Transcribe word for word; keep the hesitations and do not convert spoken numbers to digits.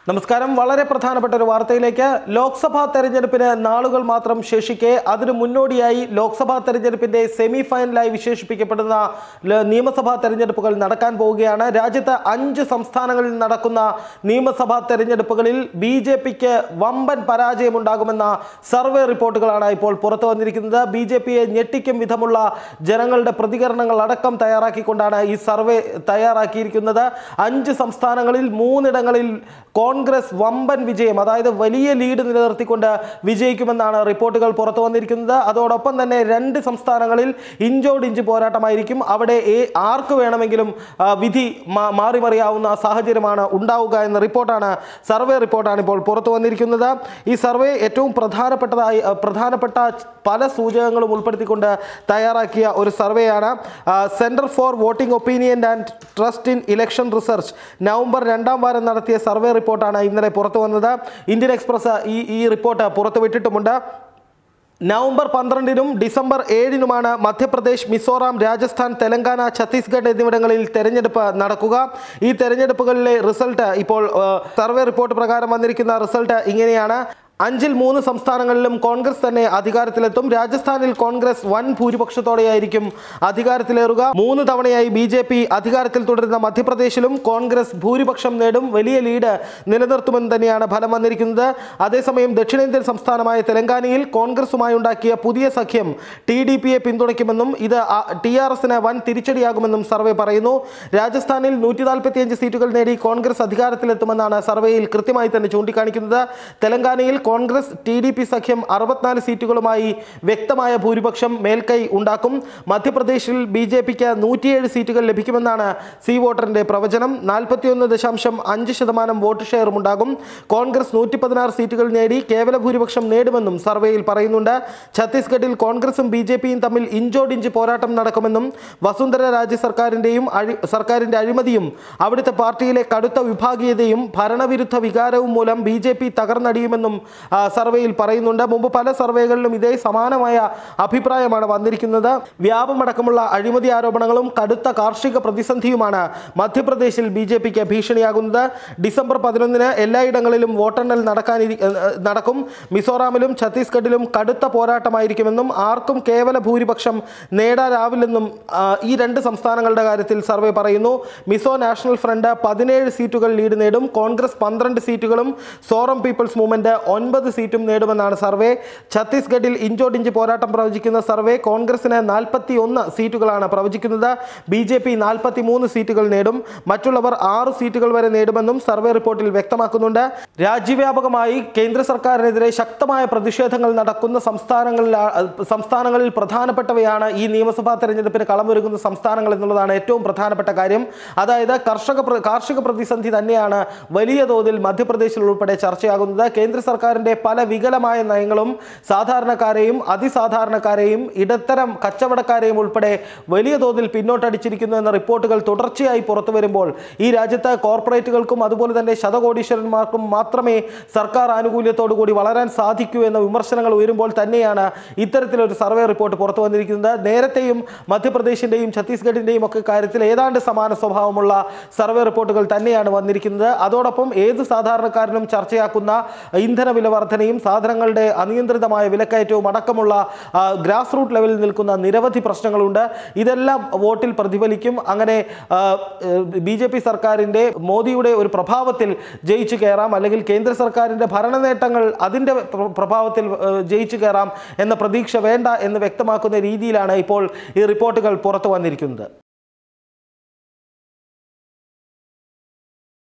നമസ്കാരം. വളരെ പ്രധാനപ്പെട്ട ഒരു വാർത്തയിലേക്ക്. ലോക്സഭാ തെരഞ്ഞെടുപ്പിന് നാളുകൾ മാത്രം ശേഷിക്കെ അതിനു മുന്നോടിയായി ലോക്സഭാ തെരഞ്ഞെടുപ്പിന്റെ സെമി ഫൈനലായി വിശേഷിപ്പിക്കപ്പെടുന്ന നിയമസഭാ തെരഞ്ഞെടുപ്പുകൾ നടക്കാൻ പോവുകയാണ്. രാജ്യത്ത് അഞ്ച് സംസ്ഥാനങ്ങളിൽ നടക്കുന്ന നിയമസഭാ തെരഞ്ഞെടുപ്പുകളിൽ ബി ജെ പിക്ക് വമ്പൻ പരാജയമുണ്ടാകുമെന്ന സർവേ റിപ്പോർട്ടുകളാണ് ഇപ്പോൾ പുറത്തു വന്നിരിക്കുന്നത്. ബി ജെ പിയെ ഞെട്ടിക്കും വിധമുള്ള ജനങ്ങളുടെ പ്രതികരണങ്ങൾ അടക്കം തയ്യാറാക്കിക്കൊണ്ടാണ് ഈ സർവേ തയ്യാറാക്കിയിരിക്കുന്നത്. അഞ്ച് സംസ്ഥാനങ്ങളിൽ മൂന്നിടങ്ങളിൽ കോൺഗ്രസ് വമ്പൻ വിജയം, അതായത് വലിയ ലീഡ് നിലനിർത്തിക്കൊണ്ട് വിജയിക്കുമെന്നാണ് റിപ്പോർട്ടുകൾ പുറത്തു വന്നിരിക്കുന്നത്. അതോടൊപ്പം തന്നെ രണ്ട് സംസ്ഥാനങ്ങളിൽ ഇഞ്ചോടിഞ്ച് പോരാട്ടമായിരിക്കും. അവിടെ ആർക്ക് വേണമെങ്കിലും വിധി മാറിമറിയാവുന്ന സാഹചര്യമാണ് ഉണ്ടാവുക എന്ന റിപ്പോർട്ടാണ് സർവേ റിപ്പോർട്ടാണ് ഇപ്പോൾ പുറത്തു വന്നിരിക്കുന്നത്. ഈ സർവേ ഏറ്റവും പ്രധാനപ്പെട്ടതായി പ്രധാനപ്പെട്ട പല സൂചകങ്ങളും ഉൾപ്പെടുത്തിക്കൊണ്ട് തയ്യാറാക്കിയ ഒരു സർവേയാണ്. Centre for voting opinion and trust in election research November രണ്ടാം വാരം നടത്തിയ സർവേ റിപ്പോർട്ടാണ് ഇന്നലെ പുറത്തു വന്നത്. ഇന്ത്യൻ എക്സ്പ്രസ് ഈ ഈ റിപ്പോർട്ട് പുറത്തുവിട്ടിട്ടുമുണ്ട്. നവംബർ പന്ത്രണ്ടിനും ഡിസംബർ ഏഴിനുമാണ് മധ്യപ്രദേശ്, മിസോറാം, രാജസ്ഥാൻ, തെലങ്കാന, ഛത്തീസ്ഗഡ് എന്നിവിടങ്ങളിൽ തെരഞ്ഞെടുപ്പ് നടക്കുക. ഈ തെരഞ്ഞെടുപ്പുകളിലെ റിസൾട്ട് ഇപ്പോൾ സർവേ റിപ്പോർട്ട് പ്രകാരം വന്നിരിക്കുന്ന റിസൾട്ട് ഇങ്ങനെയാണ്. അഞ്ചിൽ മൂന്ന് സംസ്ഥാനങ്ങളിലും കോൺഗ്രസ് തന്നെ അധികാരത്തിലെത്തും. രാജസ്ഥാനിൽ കോൺഗ്രസ് വൻ ഭൂരിപക്ഷത്തോടെയായിരിക്കും അധികാരത്തിലേറുക. മൂന്ന് തവണയായി ബി ജെ പി അധികാരത്തിൽ തുടരുന്ന മധ്യപ്രദേശിലും കോൺഗ്രസ് ഭൂരിപക്ഷം നേടും. വലിയ ലീഡ് നിലനിർത്തുമെന്ന് തന്നെയാണ് ഫലം വന്നിരിക്കുന്നത്. അതേസമയം ദക്ഷിണേന്ത്യൻ സംസ്ഥാനമായ തെലങ്കാനയിൽ കോൺഗ്രസുമായി ഉണ്ടാക്കിയ പുതിയ സഖ്യം ടി ഡി പിയെ പിന്തുണയ്ക്കുമെന്നും ഇത് ടി ആർ എസിന് വൻ തിരിച്ചടിയാകുമെന്നും സർവേ പറയുന്നു. രാജസ്ഥാനിൽ നൂറ്റി നാൽപ്പത്തിയഞ്ച് സീറ്റുകൾ നേടി കോൺഗ്രസ് അധികാരത്തിലെത്തുമെന്നാണ് സർവേയിൽ കൃത്യമായി തന്നെ ചൂണ്ടിക്കാണിക്കുന്നത്. തെലങ്കാനയിൽ കോൺഗ്രസ് ടി ഡി പി സഖ്യം അറുപത്തിനാല് സീറ്റുകളുമായി വ്യക്തമായ ഭൂരിപക്ഷം മേൽക്കൈ ഉണ്ടാക്കും. മധ്യപ്രദേശിൽ ബി ജെ പിക്ക് നൂറ്റിയേഴ് സീറ്റുകൾ ലഭിക്കുമെന്നാണ് സി വോട്ടറിന്റെ പ്രവചനം. നാൽപ്പത്തിയൊന്ന് ദശാംശം അഞ്ച് ശതമാനം വോട്ട് ഷെയറും ഉണ്ടാകും. കോൺഗ്രസ് നൂറ്റി പതിനാറ് സീറ്റുകൾ നേടി കേവല ഭൂരിപക്ഷം നേടുമെന്നും സർവേയിൽ പറയുന്നുണ്ട്. ഛത്തീസ്ഗഡിൽ കോൺഗ്രസും ബി ജെ പിയും തമ്മിൽ ഇഞ്ചോടിഞ്ച് പോരാട്ടം നടക്കുമെന്നും വസുന്ധര രാജ സർക്കാരിന്റെയും സർക്കാരിന്റെ അഴിമതിയും അവിടുത്തെ പാർട്ടിയിലെ കടുത്ത വിഭാഗീയതയും ഭരണവിരുദ്ധ വികാരവും മൂലം ബി ജെ പി തകർന്നടിയുമെന്നും സർവേയിൽ പറയുന്നുണ്ട്. മുമ്പ് പല സർവേകളിലും ഇതേ സമാനമായ അഭിപ്രായമാണ് വന്നിരിക്കുന്നത്. വ്യാപമടക്കമുള്ള അഴിമതി ആരോപണങ്ങളും കടുത്ത കാർഷിക പ്രതിസന്ധിയുമാണ് മധ്യപ്രദേശിൽ ബി ജെ പിക്ക് ഭീഷണിയാകുന്നത്. ഡിസംബർ പതിനൊന്നിന് എല്ലായിടങ്ങളിലും വോട്ടെണ്ണൽ നടക്കാനിരി നടക്കും. മിസോറാമിലും ഛത്തീസ്ഗഡിലും കടുത്ത പോരാട്ടമായിരിക്കുമെന്നും ആർക്കും കേവല ഭൂരിപക്ഷം നേടാനാവില്ലെന്നും ഈ രണ്ട് സംസ്ഥാനങ്ങളുടെ കാര്യത്തിൽ സർവേ പറയുന്നു. മിസോ നാഷണൽ ഫ്രണ്ട് പതിനേഴ് സീറ്റുകൾ ലീഡ് നേടും. കോൺഗ്രസ് പന്ത്രണ്ട് സീറ്റുകളും സോറം പീപ്പിൾസ് മൂവ്മെന്റ് ഒൻപത് സീറ്റും നേടുമെന്നാണ് സർവേ. ഛത്തീസ്ഗഡിൽ ഇഞ്ചോടിഞ്ച് പോരാട്ടം പ്രവചിക്കുന്ന സർവേ കോൺഗ്രസിന് നാൽപ്പത്തി ഒന്ന് സീറ്റുകളാണ് പ്രവചിക്കുന്നത്. ബി ജെ പി നാൽപ്പത്തി മൂന്ന് സീറ്റുകൾ നേടും. മറ്റുള്ളവർ ആറ് സീറ്റുകൾ വരെ നേടുമെന്നും സർവേ റിപ്പോർട്ടിൽ വ്യക്തമാക്കുന്നുണ്ട്. രാജ്യവ്യാപകമായി കേന്ദ്ര സർക്കാരിനെതിരെ ശക്തമായ പ്രതിഷേധങ്ങൾ നടക്കുന്ന സംസ്ഥാനങ്ങളിൽ സംസ്ഥാനങ്ങളിൽ പ്രധാനപ്പെട്ടവയാണ് ഈ നിയമസഭാ തെരഞ്ഞെടുപ്പിന് കളമൊരുങ്ങുന്ന സംസ്ഥാനങ്ങൾ എന്നുള്ളതാണ് ഏറ്റവും പ്രധാനപ്പെട്ട കാര്യം. അതായത് കർഷക കാർഷിക പ്രതിസന്ധി തന്നെയാണ് വലിയ തോതിൽ മധ്യപ്രദേശിൽ ഉൾപ്പെടെ ചർച്ചയാകുന്നത്. കേന്ദ്ര സർക്കാരിന്റെ പല വികലമായ നയങ്ങളും സാധാരണക്കാരെയും അതിസാധാരണക്കാരെയും ഇടത്തരം കച്ചവടക്കാരെയും ഉൾപ്പെടെ വലിയ തോതിൽ പിന്നോട്ടടിച്ചിരിക്കുന്നു എന്ന റിപ്പോർട്ടുകൾ തുടർച്ചയായി പുറത്തു വരുമ്പോൾ ഈ രാജ്യത്ത് കോർപ്പറേറ്റുകൾക്കും അതുപോലെ തന്നെ ശതകോടീശ്വരന്മാർക്കും മാത്രമേ സർക്കാർ ആനുകൂല്യത്തോടു കൂടി വളരാൻ സാധിക്കൂ എന്ന വിമർശനങ്ങൾ ഉയരുമ്പോൾ തന്നെയാണ് ഇത്തരത്തിലൊരു സർവേ റിപ്പോർട്ട് പുറത്തു വന്നിരിക്കുന്നത്. നേരത്തെയും മധ്യപ്രദേശിന്റെയും ഛത്തീസ്ഗഡിന്റെയും ഒക്കെ കാര്യത്തിൽ ഏതാണ്ട് സമാന സ്വഭാവമുള്ള സർവേ റിപ്പോർട്ടുകൾ തന്നെയാണ് വന്നിരിക്കുന്നത്. അതോടൊപ്പം ഏത് സാധാരണക്കാരനും ചർച്ചയാക്കുന്ന ഇന്ധന വില വർധനയും സാധനങ്ങളുടെ അനിയന്ത്രിതമായ വിലക്കയറ്റവും അടക്കമുള്ള ഗ്രാസ് റൂട്ട് ലെവലിൽ നിൽക്കുന്ന നിരവധി പ്രശ്നങ്ങളുണ്ട്. ഇതെല്ലാം വോട്ടിൽ പ്രതിഫലിക്കും. അങ്ങനെ ബി ജെ പി സർക്കാരിൻ്റെ മോദിയുടെ ഒരു പ്രഭാവത്തിൽ ജയിച്ചു കയറാം, അല്ലെങ്കിൽ കേന്ദ്ര സർക്കാരിൻ്റെ ഭരണ നേട്ടങ്ങൾ അതിൻ്റെ പ്രഭാവത്തിൽ ജയിച്ചു കയറാം എന്ന പ്രതീക്ഷ വേണ്ട എന്ന് വ്യക്തമാക്കുന്ന രീതിയിലാണ് ഇപ്പോൾ ഈ റിപ്പോർട്ടുകൾ പുറത്തു വന്നിരിക്കുന്നത്.